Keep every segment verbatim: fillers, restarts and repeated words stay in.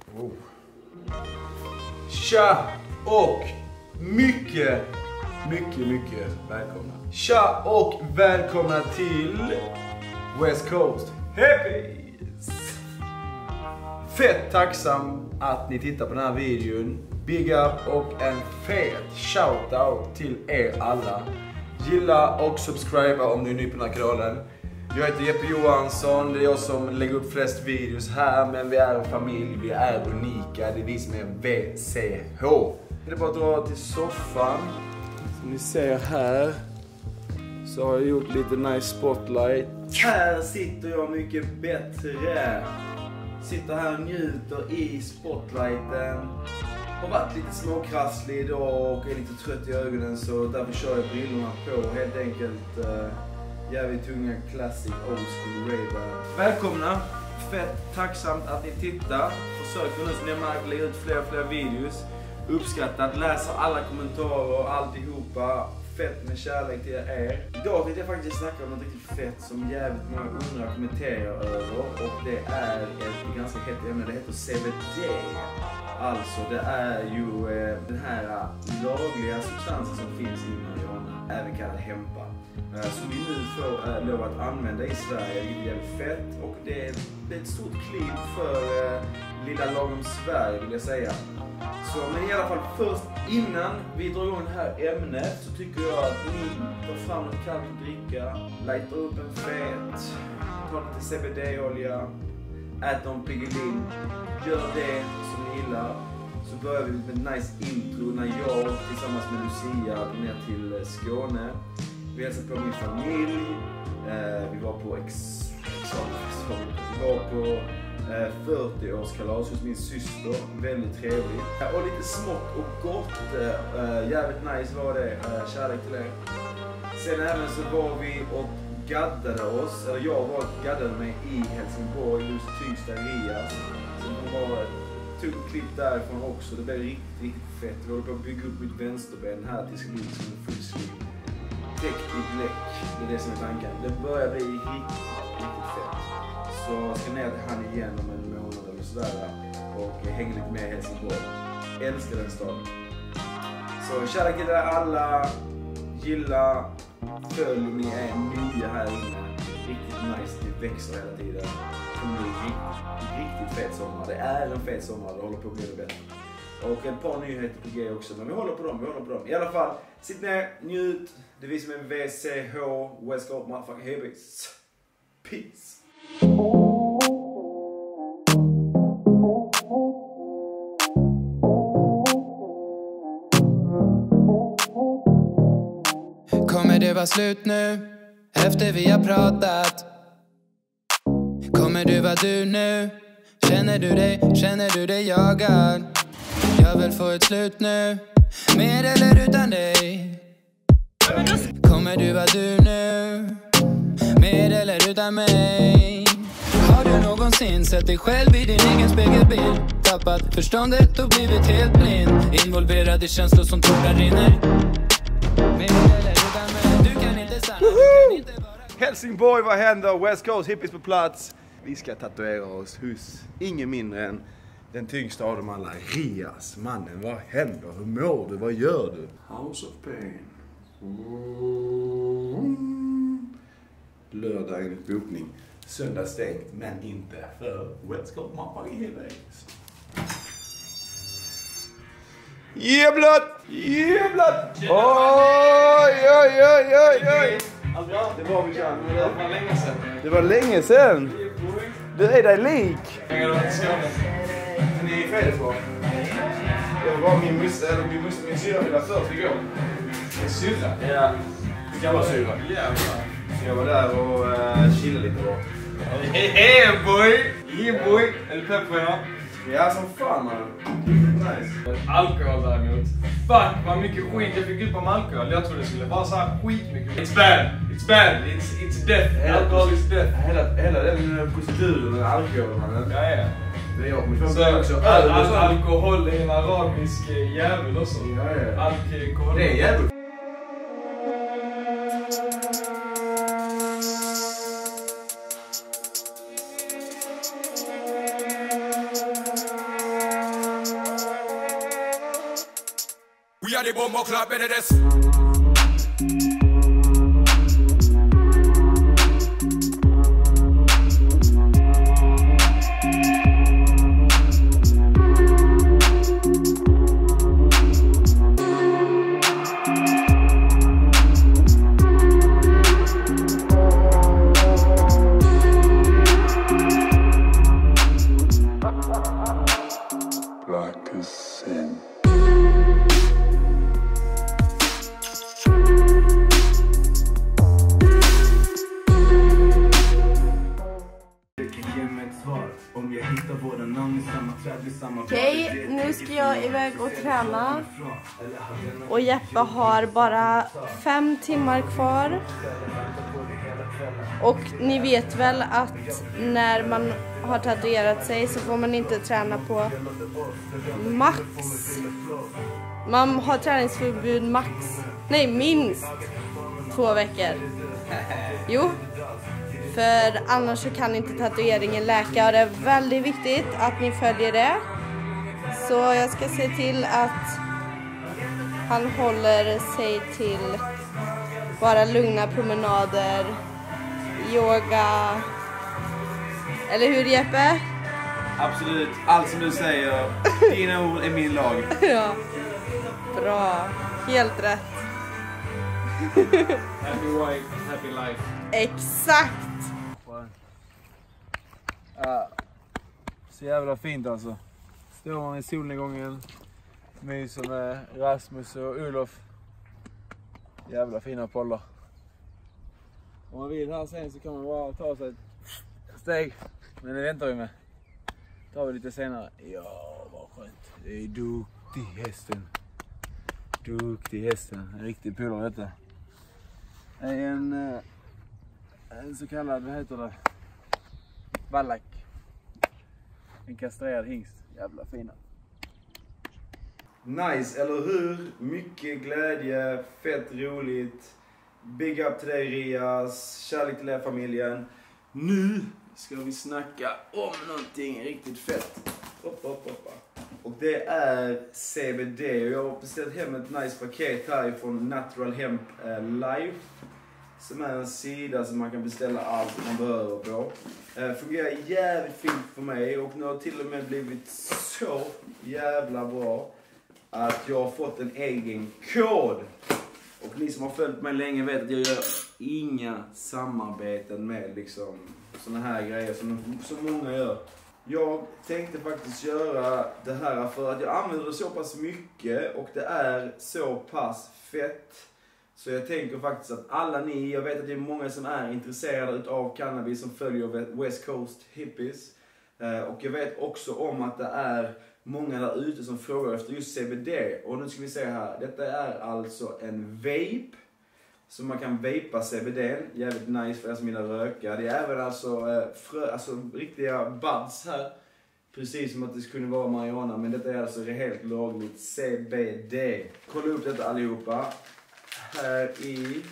Oh. Tja och mycket, mycket, mycket välkomna. Tja och välkomna till West Coast Hippies. Fett tacksam att ni tittar på den här videon. Big up och en fet shoutout till er alla. Gilla och subscriba om ni är ny på den här kanalen. Jag heter Jeppe Johansson, det är jag som lägger upp flest videos här, men vi är en familj, vi är unika, det är vi som är V C H. Det är bara att dra till soffan. Som ni ser här så har jag gjort lite nice spotlight. Här sitter jag mycket bättre. Sitter här och njuter i spotlighten. Har varit lite småkrasslig idag och är lite trött i ögonen, så därför kör jag brillorna på helt enkelt. Uh, jävligt tunga classic old school Ray-Ban. Välkomna! Fett tacksamt att ni tittar. Försöker nu som ni märker lägga ut fler och fler videos. Uppskattat, läser alla kommentarer och alltihopa. Fett med kärlek till er. Idag tänkte jag faktiskt snacka om något riktigt fett som jävligt många undrar kommenterar över. Och det är ett ganska hett ämne, det heter C B D. Alltså det är ju eh, den här lagliga substansen som finns i marijuana, även kallad hempa. Eh, som vi nu får eh, lov att använda i Sverige, det är jävligt fett. Och det är, det är ett stort kliv för eh, lilla lagom Sverige, vill jag säga. Så, men i alla fall först innan vi drar igång det här ämnet så tycker jag att ni tar fram något kallt att dricka, lightar upp en fet, tar lite C B D-olja, äter en Piggelin, gör det som ni gillar. Så börjar vi med ett nice intro när jag tillsammans med Lucia ner till Skåne. Vi hälsade på min familj, eh, vi var på ex, examen, vi var på fyrtio-årskalas hos min syster, väldigt trevligt. Och lite smått och gott, äh, jävligt nice var det, äh, kärlek till er. Sen även så var vi och gaddade oss, eller jag var och gaddade mig i Helsingborg, just Tyngsta Rias. Sen var tog ett klipp därifrån också, det blev riktigt, riktigt fett. Vi håller på att bygga upp mitt vänsterben här tills det blir liksom en full sleeve. Täckt i bläck, det är det som är tanken. Det börjar bli riktigt, riktigt fett. Så jag ska ner till han igen om en månad eller sådär och hänga lite med i Helsingborg. Älskar den staden. Så kärlek till er alla, gilla, följ om ni är nya här inne. Riktigt nice, det växer hela tiden. Det kommer bli riktigt, riktigt fet sommar. Det är en fet sommar, det håller på att bli det bättre. Och ett par nyheter på G också, men vi håller på dem, vi håller på dem. I alla fall, sitt ner, njut. Det är vi som är V C H, West Coast motherfucking Hippies. Peace. Kommer det vara slut nu efter vi har pratat? Kommer du vara du nu? Känner du dig, känner du dig jagad? Jag vill få ett slut nu, med eller utan dig. Kommer du vara du nu? Med eller utan mig? Har du någonsin sett dig själv i din egen spegelbild? Tappat förståndet och blivit helt blind? Involverad i känslor som tårar rinner? Med eller utan mig? Du kan inte stanna, du kan inte vara... Helsingborg, vad händer? West Coast Hippies på plats. Vi ska tatuera oss hos ingen mindre än den tyngsta av dem alla, Rias. Mannen, vad händer? Hur mår du? Vad gör du? House of Pain. Mm. Lördag enligt bokning. Söndag stängt, men inte för West Coast motherfucking Hippies. Jävlar! Jävlar! Oj, oj, oj, oj, oj! Det var vi kan. Det var länge sedan. Det var länge sedan. Du är dig lik. Ni är färdigt på. Det var min musse, eller min musse, min syra ville först igår. Min syra? Ja. Gammal syra. Jävlar. Så jag var där och uh, chillade lite då. Hey boy! Yeah boy! Är du pepp på henne? Ja, som fan man. Nice. Alkohol däremot. Fuck vad mycket skit jag fick upp om alkohol. Jag trodde det skulle vara så här skitmycket. It's bad. It's bad. It's, it's death. Alkohol is death. Hela, hela den proceduren med alkohol, mannen. Ja, ja. Det är jag kommer så också. All, all, alkohol är en arabisk jävel också. Ja, ja. Alkohol. Det är jävel. We are the bomber club, better this. Black as sin. Okej, nu ska jag iväg och träna. Och Jeppe har bara fem timmar kvar. Och ni vet väl att när man har tatuerat sig så får man inte träna på max. Man har träningsförbud max. Nej, minst två veckor. Jo. För annars så kan inte tatueringen läka och det är väldigt viktigt att ni följer det. Så jag ska se till att han håller sig till bara lugna promenader, yoga. Eller hur Jeppe? Absolut, allt som du säger, dina ord är min lag. Ja, bra. Helt rätt. Happy wife, happy life. Exakt. Ja, så jävla fint alltså. Står man i solnedgången, myser med Rasmus och Olof. Jävla fina pollar. Om man vill här sen så kan man bara ta sig ett steg. Men det väntar vi med. Tar vi lite senare. Ja, vad skönt. Det är duktig hästen. Duktig hästen. En riktig polare detta. Det är en, en så kallad, vad heter det? Vallack. En kastrerad hingst. Jävla fina. Nice, eller hur? Mycket glädje, fett roligt. Big up till dig Rias, kärlek till er familjen. Nu ska vi snacka om någonting riktigt fett. Hoppa, hoppa, hoppa. Och det är C B D. Och jag har beställt hem ett nice paket härifrån Natural Hemp Life. Som är en sida som man kan beställa allt man behöver på. Eh, fungerar jävligt fint för mig och nu har till och med blivit så jävla bra att jag har fått en egen kod. Och ni som har följt mig länge vet att jag gör inga samarbeten med liksom såna här grejer som så många gör. Jag tänkte faktiskt göra det här för att jag använder det så pass mycket och det är så pass fett. Så jag tänker faktiskt att alla ni, jag vet att det är många som är intresserade av cannabis som följer West Coast Hippies. Och jag vet också om att det är många där ute som frågar efter just C B D. Och nu ska vi se här, detta är alltså en vape. Så man kan vapa C B D, jävligt nice för er som gillar röka. Det är även alltså, frö, alltså riktiga buds här. Precis som att det skulle vara marijuana, men detta är alltså helt lagligt C B D. Kolla upp detta allihopa. Här i...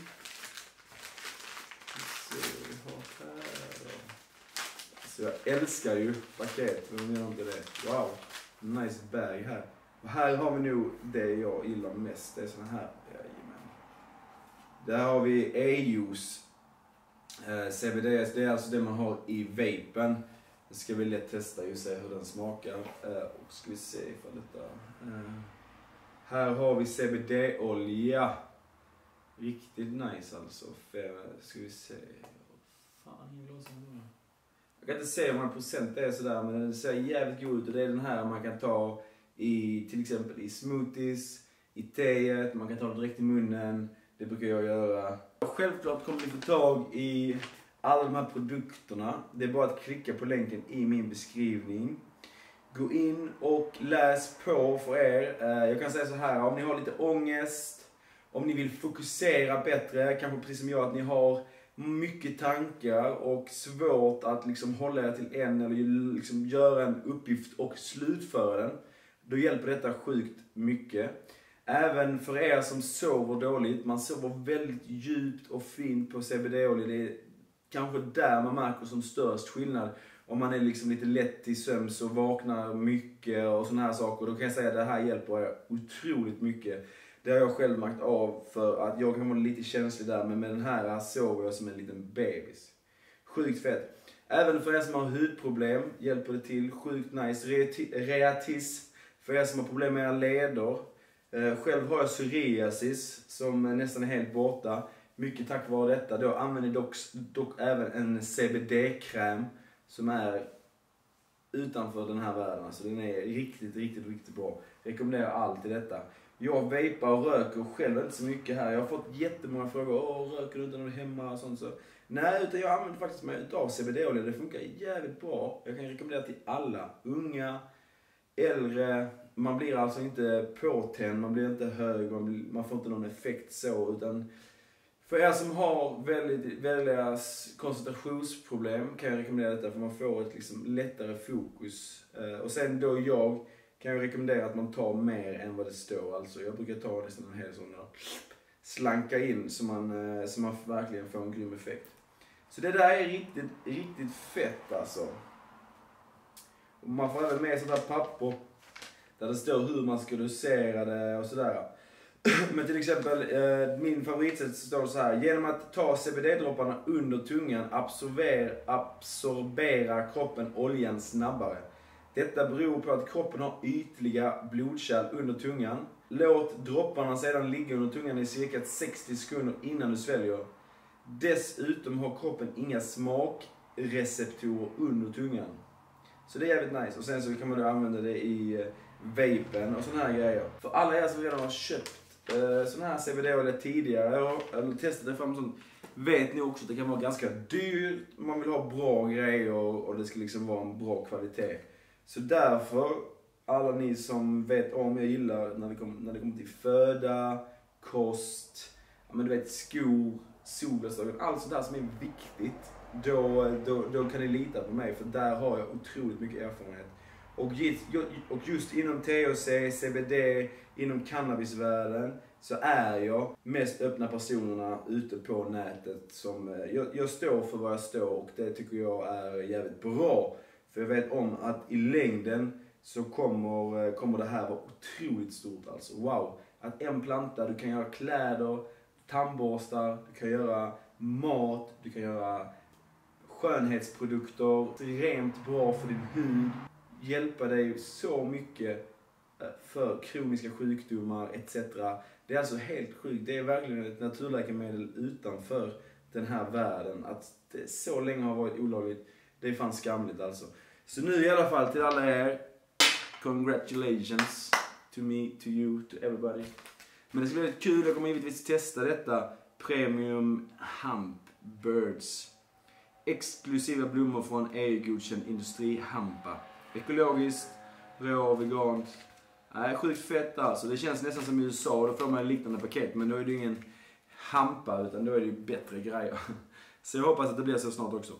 Så jag älskar ju paket, men jag gör inte det. Wow, nice bag här. Och här har vi nog det jag gillar mest, det är såna här. Jajamän. Där har vi E-juice. Eh, C B D, det är alltså det man har i vapen. Nu ska vi lätt testa och se hur den smakar. Eh, och ska vi se ifall detta... Eh. Här har vi C B D-olja. Riktigt nice alltså. För, ska vi se... Fan, jag kan inte se hur många procent det är sådär, men den ser jävligt god ut. Och det är den här man kan ta i till exempel i smoothies, i teet, man kan ta det direkt i munnen. Det brukar jag göra. Självklart kommer ni få tag i alla de här produkterna. Det är bara att klicka på länken i min beskrivning. Gå in och läs på för er. Jag kan säga så här, om ni har lite ångest, om ni vill fokusera bättre, kanske precis som jag att ni har mycket tankar och svårt att liksom hålla er till en eller liksom göra en uppgift och slutföra den. Då hjälper detta sjukt mycket. Även för er som sover dåligt, man sover väldigt djupt och fint på C B D-olja. Det är kanske där man märker som störst skillnad. Om man är liksom lite lätt i sömn så vaknar mycket och såna här saker. Då kan jag säga att det här hjälper er otroligt mycket. Det har jag själv märkt av för att jag kan vara lite känslig där, men med den här sover jag som en liten bebis. Sjukt fett. Även för er som har hudproblem hjälper det till. Sjukt nice. Reatism för er som har problem med era leder. Själv har jag psoriasis som nästan är helt borta. Mycket tack vare detta. Då använder jag dock, dock även en C B D-kräm som är utanför den här världen. Så den är riktigt, riktigt, riktigt bra. Rekommenderar allt i detta. Jag vapar och röker själv inte så mycket här. Jag har fått jättemånga frågor. Åh, röker du inte när du är hemma och sånt så. Nej, utan jag använder faktiskt mig av C B D-olja. Det funkar jävligt bra. Jag kan rekommendera till alla. Unga, äldre. Man blir alltså inte påtänd. Man blir inte hög. Man, blir, man får inte någon effekt så. Utan för er som har väldigt, väldigt koncentrationsproblem kan jag rekommendera detta. För man får ett liksom lättare fokus. Och sen då jag kan jag rekommendera att man tar mer än vad det står. Alltså jag brukar ta nästan en hel sån där. Slanka in så man, så man verkligen får en grym effekt. Så det där är riktigt, riktigt fett alltså. Och man får även med sådana här papper där det står hur man ska dosera det och sådär. Men till exempel, min favoritsätt står så här. Genom att ta C B D-dropparna under tungan absorber, absorberar kroppen oljan snabbare. Detta beror på att kroppen har ytliga blodkärl under tungan. Låt dropparna sedan ligga under tungan i cirka sextio sekunder innan du sväljer. Dessutom har kroppen inga smakreceptorer under tungan. Så det är jävligt nice. Och sen så kan man då använda det i vapen och såna här grejer. För alla er som redan har köpt eh, sån här C B D-olja tidigare eller testat det fram sånt, vet ni också att det kan vara ganska dyrt. Man vill ha bra grejer och det ska liksom vara en bra kvalitet. Så därför, alla ni som vet om jag gillar när det kommer, när det kommer till föda, kost, ja men du vet skor, solglasögon, allt sånt där som är viktigt, då, då, då kan ni lita på mig för där har jag otroligt mycket erfarenhet. Och just, och just inom T H C, C B D, inom cannabisvärlden så är jag mest öppna personerna ute på nätet som, jag, jag står för vad jag står och det tycker jag är jävligt bra. För jag vet om att i längden så kommer, kommer det här vara otroligt stort alltså. Wow! Att en planta, du kan göra kläder, tandborstar, du kan göra mat, du kan göra skönhetsprodukter. Extremt bra för din hud. Hjälpa dig så mycket för kroniska sjukdomar et cetera. Det är alltså helt sjukt. Det är verkligen ett naturläkemedel utanför den här världen. Att det så länge har varit olagligt. Det är fan skamligt alltså. Så nu i alla fall till alla er. Congratulations to me, to you, to everybody. Men det ska bli kul. Jag kommer givetvis testa detta. Premium Hamp Birds. Exklusiva blommor från E U-godkänd industrihampa. Ekologiskt, rå, vegant. Nej, sjukt fett alltså. Det känns nästan som i U S A. Då får man en liknande paket. Men då är det ingen hampa utan då är det ju bättre grejer. Så jag hoppas att det blir så snart också.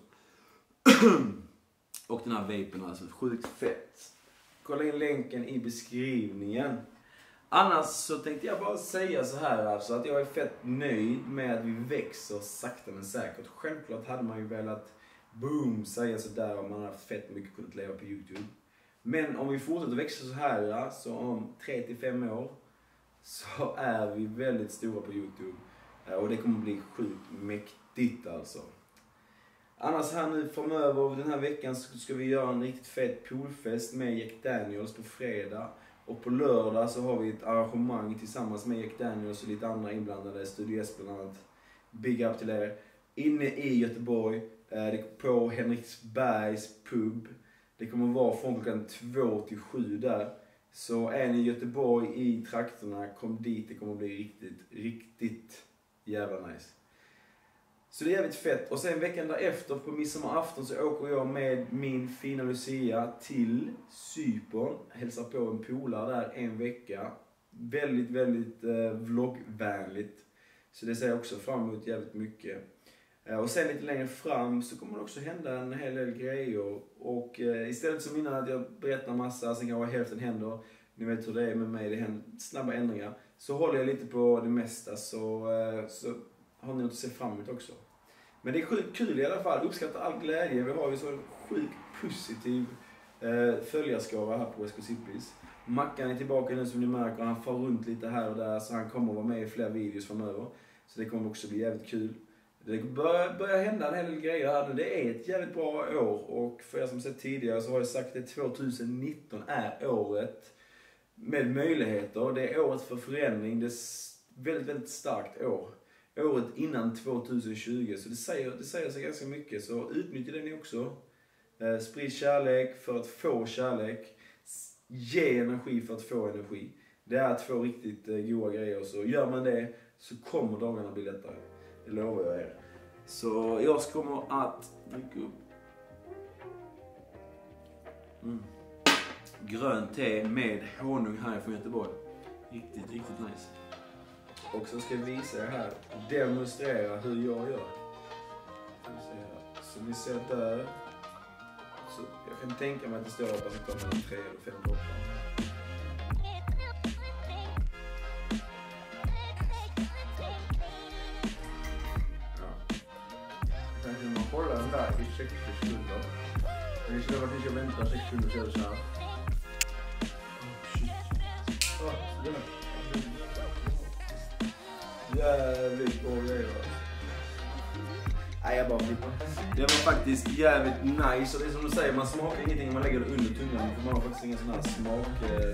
Och den här vapen alltså, sjukt fett. Kolla in länken i beskrivningen. Annars så tänkte jag bara säga så här alltså, att jag är fett nöjd med att vi växer sakta men säkert. Självklart hade man ju velat boom säga sådär om man hade fett mycket kunnat leva på YouTube. Men om vi fortsätter växa så här så om tre till fem år så är vi väldigt stora på YouTube. Och det kommer bli sjukt mäktigt alltså. Annars här nu framöver den här veckan så ska vi göra en riktigt fet poolfest med Jack Daniels på fredag. Och på lördag så har vi ett arrangemang tillsammans med Jack Daniels och lite andra inblandade, Studio S bland annat. Big up till er. Inne i Göteborg, på Henriksbergs pub. Det kommer vara från klockan två till sju där. Så är ni i Göteborg i trakterna, kom dit. Det kommer bli riktigt, riktigt jävla nice. Så det är jävligt fett. Och sen veckan därefter på midsommarafton så åker jag med min fina Lucia till Cypern. Hälsar på en polare där en vecka. Väldigt, väldigt eh, vloggvänligt. Så det ser jag också fram emot jävligt mycket. Eh, och sen lite längre fram så kommer det också hända en hel del grejer. Och eh, istället som innan att jag berättar massa, sen kanske hälften händer. Ni vet hur det är med mig, det händer snabba ändringar. Så håller jag lite på det mesta så... Eh, så har ni något att se fram emot också. Men det är sjukt kul i alla fall. Uppskattar all glädje. Vi har ju så sjukt positiv Eh, följarskara här på West Coast Hippies. Mackan är tillbaka nu som ni märker. Han far runt lite här och där, så han kommer att vara med i fler videos framöver. Så det kommer också bli jävligt kul. Det börjar, börjar hända en hel del grejer här nu. Det är ett jävligt bra år. Och för er som sett tidigare så har jag sagt att tjugonitton är året med möjligheter. Det är året för förändring. Det är väldigt, väldigt starkt år. Året innan tjugohundratjugo. Så det säger, det säger sig ganska mycket. Så utnyttja det ni också. Eh, sprid kärlek för att få kärlek. Ge energi för att få energi. Det är två riktigt eh, goda grejer. Så gör man det så kommer dagarna bli lättare. Det lovar jag er. Så jag kommer att dricka upp mm. grönt te med honung här från Göteborg. Riktigt, riktigt nice. Och så ska jag visa er här, demonstrera hur jag gör. Så ni ser där. Så jag kan tänka mig att det står att det kommer en tre eller fem droppar. Kanske man håller den där i sex sekunder. Men det skulle vara att jag väntar sex sekunder så är det så här. Oh shit. Oh, det där. Jävligt bra grejer. Nej, jag bara flippar. Det var faktiskt jävligt nice. Och det är som du säger, man smakar ingenting om man lägger det under tungan. För man har faktiskt ingen sån här smak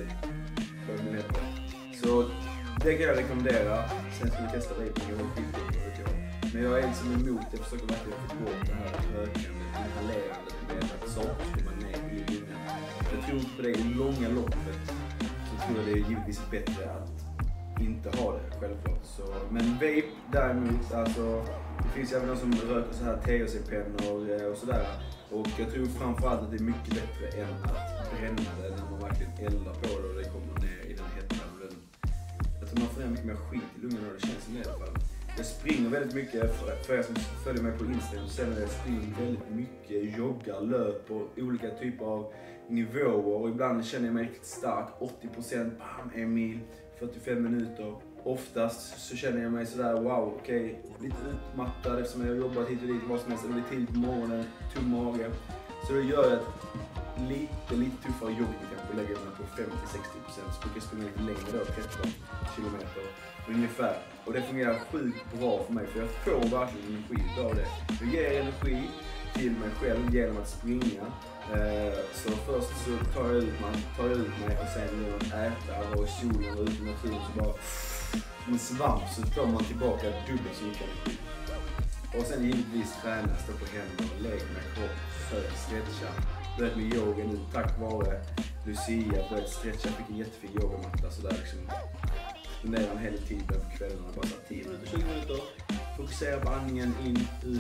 eh, Så det kan jag rekommendera. Sen ska vi testa det på någon skit. Men jag är liksom emot, jag försöker verkligen få bort det här rökandet, inhalerandet med att saker ska vara med i lungan. Jag tror inte på det i långa loppet. Så tror jag det är givetvis bättre att inte ha det, självklart. Så, men vape däremot, alltså det finns även någon som röker så här T H C-pennor och sådär. Och jag tror framförallt att det är mycket bättre än att bränna det när man verkligen eldar på det och det kommer ner i den hettan. Jag tror man får mycket mer skit i lungorna och det känns som det i alla fall. Jag springer väldigt mycket, för er som följer mig på Instagram, så jag springer väldigt mycket, joggar, löper, olika typer av nivåer. Och ibland känner jag mig riktigt stark, åttio procent, bam, en mil, fyrtiofem minuter. Oftast så känner jag mig sådär, wow, okej, okay, lite utmattad eftersom jag har jobbat hit och dit, vad som helst, eller tidigt på morgonen, tom mage. Så det gör jag lite, lite tuffare joggtempo, lägger mig på femtio till sextio procent. Så brukar jag springa lite längre då, tretton kilometer ungefär. Och det fungerar sjukt bra för mig, för jag får verkligen energi av det. Jag ger energi till mig själv genom att springa. Så först så tar jag ut mig, tar jag ut mig och sen genom att äta, vara i solen och ute i naturen, så bara en svamp så får man tillbaka dubbelt så mycket energi. Och sen givetvis träna, stå på händerna, lägga med kropp, försöka stretcha. Börjat med yoga nu tack vare Lucia, börjat stretcha, fick en jättefin yogamatta sådär liksom. Spenderar en hel tid på kvällarna, bara så tio minuter, tjugo minuter. Fokusera på andningen, in, ut.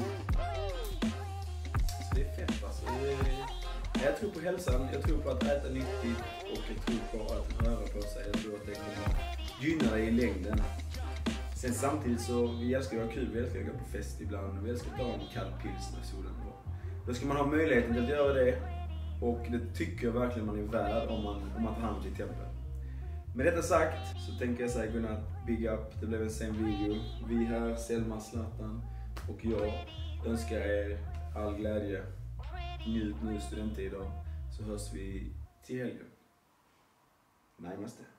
Så det är fett alltså. Det är... Jag tror på hälsan, jag tror på att äta nyttigt och jag tror på att röra på sig. Jag tror att det kommer gynna dig i längden. Sen samtidigt så, vi älskar att ha kul, vi älskar att gå på fest ibland. Vi älskar att ta en kall pils när solen är bra. Då ska man ha möjligheten att göra det. Och det tycker jag verkligen man är värd om man, om man tar hand i tempel. Med detta sagt så tänker jag säga godnatt, big up, det blev en sen video. Vi här, Selma, Zlatan och jag önskar er all glädje. Njut nu studenttid idag, så hörs vi till helgen. Närmaste.